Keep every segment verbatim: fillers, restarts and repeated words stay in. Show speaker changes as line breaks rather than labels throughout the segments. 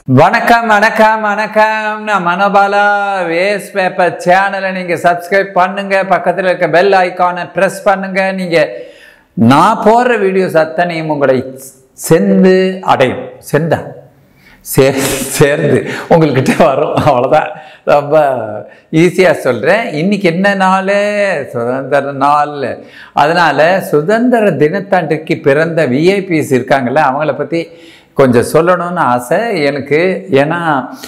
வணக்கம் வணக்கம் வணக்கம். நான் மனோபாலா. வேஸ்ட் பேப்பர் சேனலை நீங்கள் சப்ஸ்கிரைப் பண்ணுங்க, பக்கத்தில் இருக்க பெல் ஐக்கானை ப்ரெஸ் பண்ணுங்க. நீங்கள் நான் போடுற வீடியோஸ் அத்தனையும் உங்களை சென்று அடையும். சென்றா சே சேர்ந்து உங்கள்கிட்ட வரும். அவ்வளோதான். ரொம்ப ஈஸியாக சொல்கிறேன். இன்றைக்கி என்ன நாள்? சுதந்திர நாள். அதனால் சுதந்திர தினத்தன்றைக்கு பிறந்த விஐபிஸ் இருக்காங்கள்ல, அவங்கள பற்றி கொஞ்சம் சொல்லணும்னு ஆசை எனக்கு. ஏன்னா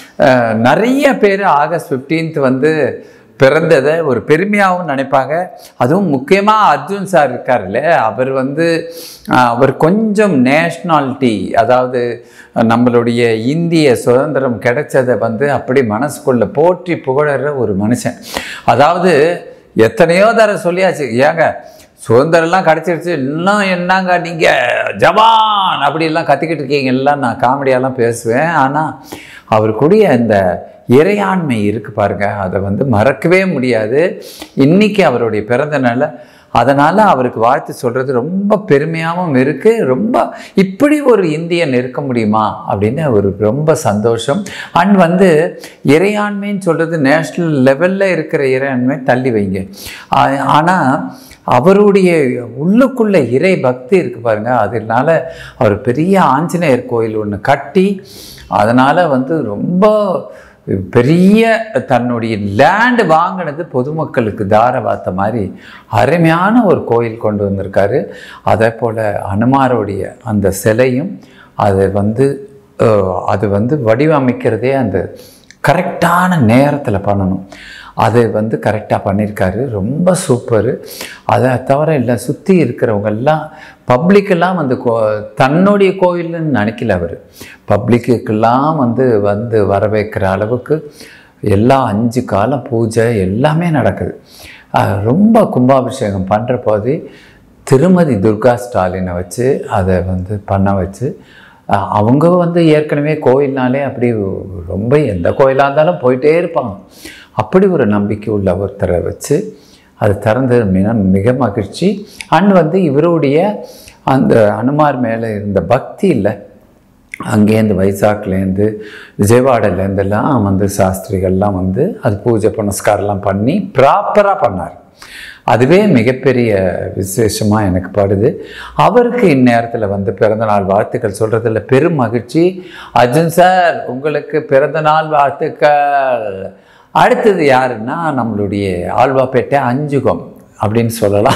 நிறைய பேர் ஆகஸ்ட் ஃபிஃப்டீன்த் வந்து பிறந்ததை ஒரு பெருமையாகவும் நினைப்பாங்க. அதுவும் முக்கியமாக அர்ஜுன் சார் இருக்கார்ல, அவர் வந்து அவர் கொஞ்சம் நேஷ்னாலிட்டி, அதாவது நம்மளுடைய இந்திய சுதந்திரம் கிடைச்சதை வந்து அப்படி மனசுக்குள்ளே போற்றி புகழற ஒரு மனுஷன். அதாவது எத்தனையோ தர சொல்லியாச்சு, ஏங்க சுதந்திரம்லாம் கிடச்சிருச்சு, இன்னும் என்னங்க நீங்கள் ஜவான் அப்படிலாம் கத்திக்கிட்டு இருக்கீங்க எல்லாம். நான் காமெடியெல்லாம் பேசுவேன். ஆனால் அவருக்குடைய அந்த இறையாண்மை இருக்குது பாருங்க, அதை வந்து மறக்கவே முடியாது. இன்றைக்கி அவருடைய பிறந்த நாள். அதனால் அவருக்கு வாழ்த்து சொல்கிறது ரொம்ப பெருமையாகவும் இருக்குது. ரொம்ப இப்படி ஒரு இந்தியன் இருக்க முடியுமா அப்படின்னு ஒரு ரொம்ப சந்தோஷம். அண்ட் வந்து இறையாண்மைன்னு சொல்கிறது நேஷ்னல் லெவலில் இருக்கிற இறையாண்மை தள்ளி வைங்க. ஆனால் அவருடைய உள்ளுக்குள்ள இறை பக்தி இருக்குது பாருங்கள். அதனால அவர் பெரிய ஆஞ்சநேயர் கோயில் ஒன்று கட்டி, அதனால் வந்து ரொம்ப பெரிய தன்னுடைய லேண்டு வாங்கினது பொதுமக்களுக்கு தாரவாத்த மாதிரி அருமையான ஒரு கோயில் கொண்டு வந்திருக்காரு. அதே போல் அனுமாரோடைய அந்த சிலையும் அது வந்து அது வந்து வடிவமைக்கிறதே அந்த கரெக்டான நேரத்தில் பண்ணணும். அதை வந்து கரெக்டாக பண்ணியிருக்காரு. ரொம்ப சூப்பரு. அதை தவிர இல்லை, சுற்றி இருக்கிறவங்கெல்லாம் பப்ளிக்கெல்லாம் வந்து கோ தன்னுடைய கோயில்னு நினைக்கல அவர். பப்ளிக்குக்கெல்லாம் வந்து வந்து வரவேற்கிற அளவுக்கு எல்லா அஞ்சு காலம் பூஜை எல்லாமே நடக்குது. ரொம்ப கும்பாபிஷேகம் பண்ணுற போது திருமதி துர்கா ஸ்டாலினை வச்சு அதை வந்து பண்ண வச்சு, அவங்க வந்து ஏற்கனவே கோயில்னாலே அப்படி ரொம்ப எந்த கோயிலாக இருந்தாலும் போயிட்டே இருப்பாங்க. அப்படி ஒரு நம்பிக்கை உள்ள ஒருத்தரை வச்சு அது திறந்தது மிக மிக மகிழ்ச்சி. அண்ட் வந்து இவருடைய அந்த அனுமார் மேலே இருந்த பக்தி இல்லை, அங்கேருந்து வைசாக்லேருந்து விஜயவாடாலேருந்துலாம் வந்து சாஸ்திரிகள்லாம் வந்து அது பூஜை புனஸ்காரெலாம் பண்ணி ப்ராப்பராக பண்ணார். அதுவே மிகப்பெரிய விசேஷமாக எனக்கு படுது. அவருக்கு இந்நேரத்தில் வந்து பிறந்தநாள் வாழ்த்துக்கள் சொல்கிறதுல பெரும் மகிழ்ச்சி. அர்ஜுன் சார், உங்களுக்கு பிறந்தநாள் வாழ்த்துக்கள். அடுத்தது யாருன்னா நம்மளுடைய ஆழ்வாப்பேட்டை அஞ்சுகம் அப்படின்னு சொல்லலாம்.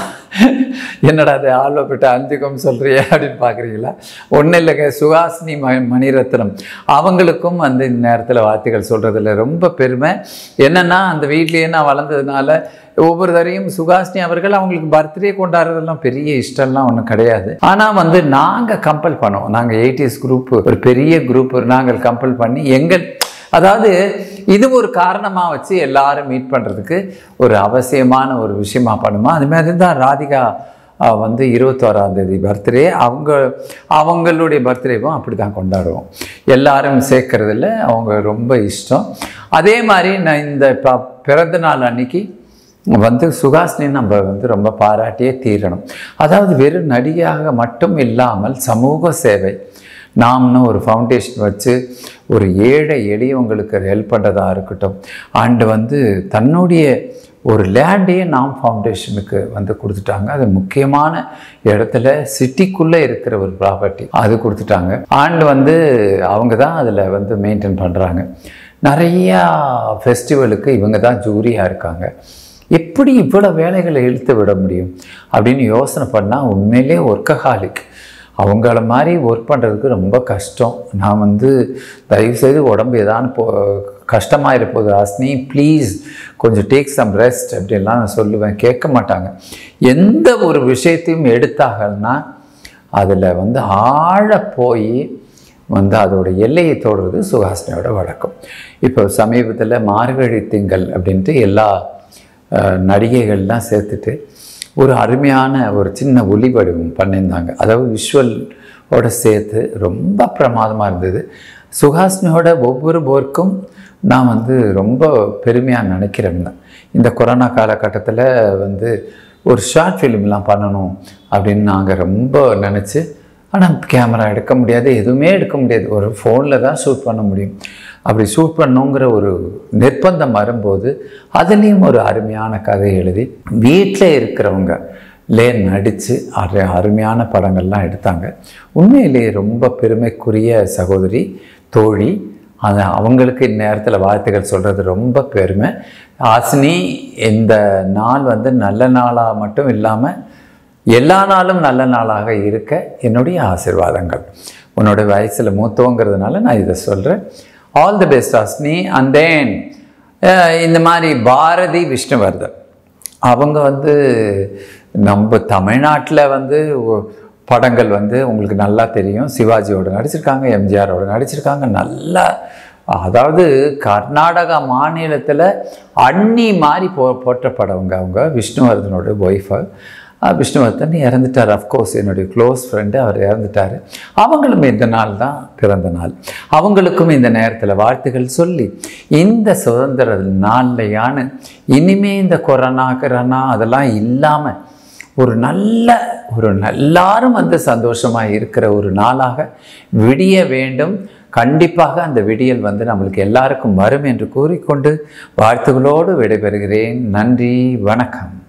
என்னடா அது ஆழ்வாப்பேட்டை அஞ்சுகம் சொல்கிறிய அப்படின்னு பார்க்குறீங்களா? ஒன்றும் இல்லைங்க, சுஹாசினி ம மணிரத்னம் அவங்களுக்கும் வந்து இந்த நேரத்தில் வாழ்த்துக்கள் சொல்கிறதுல ரொம்ப பெருமை. என்னென்னா அந்த வீட்லேயே நான் வளர்ந்ததுனால ஒவ்வொரு தரையும் சுஹாசினி அவர்கள் அவங்களுக்கு பர்த்டே கொண்டாடுறதெல்லாம் பெரிய இஷ்டம்லாம் ஒன்றும் கிடையாது. ஆனால் வந்து நாங்கள் கம்பல் பண்ணோம். நாங்கள் எயிட்டிஸ் குரூப், ஒரு பெரிய குரூப், நாங்கள் கம்பல் பண்ணி எங்கள், அதாவது இது ஒரு காரணமாக வச்சு எல்லாரும் மீட் பண்ணுறதுக்கு ஒரு அவசியமான ஒரு விஷயமா பண்ணுமா. அதுமாதிரி தான் ராதிகா வந்து இருபத்தோராம் தேதி பர்த்டே, அவங்க அவங்களுடைய பர்த்டேவும் அப்படி தான் கொண்டாடுவோம். எல்லாரும் சேர்க்கறதில்ல, அவங்க ரொம்ப இஷ்டம். அதே மாதிரி நான் இந்த ப பிறந்த நாள் அன்னைக்கு வந்து சுஹாசினி நம்ம வந்து ரொம்ப பாராட்டியே தீரணும். அதாவது வெறும் நடிகையாக மட்டும் இல்லாமல் சமூக சேவை, நாம்னு ஒரு ஃபவுண்டேஷன் வச்சு ஒரு ஏழை எளியவங்களுக்கு ஹெல்ப் பண்ணுறதா இருக்கட்டும். அண்டு வந்து தன்னுடைய ஒரு லேண்டையே நாம் ஃபவுண்டேஷனுக்கு வந்து கொடுத்துட்டாங்க. அது முக்கியமான இடத்துல சிட்டிக்குள்ளே இருக்கிற ஒரு ப்ராப்பர்ட்டி, அது கொடுத்துட்டாங்க. அண்டு வந்து அவங்க தான் அதில் வந்து மெயின்டைன் பண்ணுறாங்க. நிறையா ஃபெஸ்டிவலுக்கு இவங்க தான் ஜூரியாக இருக்காங்க. எப்படி இவ்வளோ வேலைகளை இழுத்து விட முடியும் அப்படின்னு யோசனை பண்ணால் உண்மையிலே ஒர்க்கஹாலிக். அவங்கள மாதிரி ஒர்க் பண்ணுறதுக்கு ரொம்ப கஷ்டம். நான் வந்து தயவுசெய்து உடம்பு ஏதான்னு போ கஷ்டமாக இருப்போது ஹாசினி, ப்ளீஸ் கொஞ்சம் டேக் சம் ரெஸ்ட் அப்படின்லாம் நான் சொல்லுவேன். கேட்க மாட்டாங்க. எந்த ஒரு விஷயத்தையும் எடுத்தாங்கன்னா அதில் வந்து ஆழ போய் வந்து அதோட எல்லையை தோடுறது சுஹாசினியோட வழக்கம். இப்போ சமீபத்தில் மார்கழி திங்கள் அப்படின்ட்டு எல்லா நடிகைகள்லாம் சேர்த்துட்டு ஒரு அருமையான ஒரு சின்ன ஒலி வடிவம் பண்ணியிருந்தாங்க. அதாவது விஷுவலோட சேர்த்து ரொம்ப பிரமாதமாக இருந்தது. சுஹாசினியோட ஒவ்வொரு ஒர்க்கும் நான் வந்து ரொம்ப பெருமையாக நினைக்கிறேன். இந்த கொரோனா காலகட்டத்தில் வந்து ஒரு ஷார்ட் ஃபிலிம்லாம் பண்ணணும் அப்படின்னு நாங்கள் ரொம்ப நினச்சி ஆனால் கேமரா எடுக்க முடியாது, எதுவுமே எடுக்க முடியாது, ஒரு ஃபோனில் தான் ஷூட் பண்ண முடியும். அப்படி ஷூட் பண்ணுங்கிற ஒரு நிர்பந்தம் வரும்போது அதுலேயும் ஒரு அருமையான கதை எழுதி வீட்டில் இருக்கிறவங்க லே நடித்து அரு அருமையான படங்கள்லாம் எடுத்தாங்க. உண்மையிலேயே ரொம்ப பெருமைக்குரிய சகோதரி, தோழி. அது அவங்களுக்கு இந்நேரத்தில் வாழ்த்துக்கள் சொல்கிறது ரொம்ப பெருமை. ஹாசினி, இந்த நாள் வந்து நல்ல நாளாக மட்டும் இல்லாமல் எல்லா நாளும் நல்ல நாளாக இருக்க என்னுடைய ஆசீர்வாதங்கள். உன்னோட வயசில் மூத்தவங்கிறதுனால நான் இதை சொல்கிறேன். All the best Hasini. And then இந்த மாதிரி பாரதி விஷ்ணுவர்தன் அவங்க வந்து நம்ம தமிழ்நாட்டில் வந்து படங்கள் வந்து உங்களுக்கு நல்லா தெரியும். சிவாஜியோட நடிச்சிருக்காங்க, எம்ஜிஆரோட நடிச்சிருக்காங்க. நல்லா, அதாவது கர்நாடகா மாநிலத்தில் அண்ணி மாதிரி போ போட்ட படவங்க அவங்க. விஷ்ணுவர்தனோட ஒய்ஃபு. விஷ்ணுவர்தன் இறந்துட்டார். அஃப்கோர்ஸ் என்னுடைய க்ளோஸ் ஃப்ரெண்டு, அவர் இறந்துட்டார். அவங்களும் இந்த நாள் தான் பிறந்த நாள். அவங்களுக்கும் இந்த நேரத்தில் வாழ்த்துக்கள் சொல்லி, இந்த சுதந்திர நாள்லையான இனிமே இந்த கொரோனா கொரோனா அதெல்லாம் இல்லாமல் ஒரு நல்ல ஒரு எல்லாரும் வந்து சந்தோஷமாக இருக்கிற ஒரு நாளாக விடிய வேண்டும். கண்டிப்பாக அந்த விடியல் வந்து நம்மளுக்கு எல்லாருக்கும் வரும் என்று கூறிக்கொண்டு வாழ்த்துக்களோடு விடைபெறுகிறேன். நன்றி, வணக்கம்.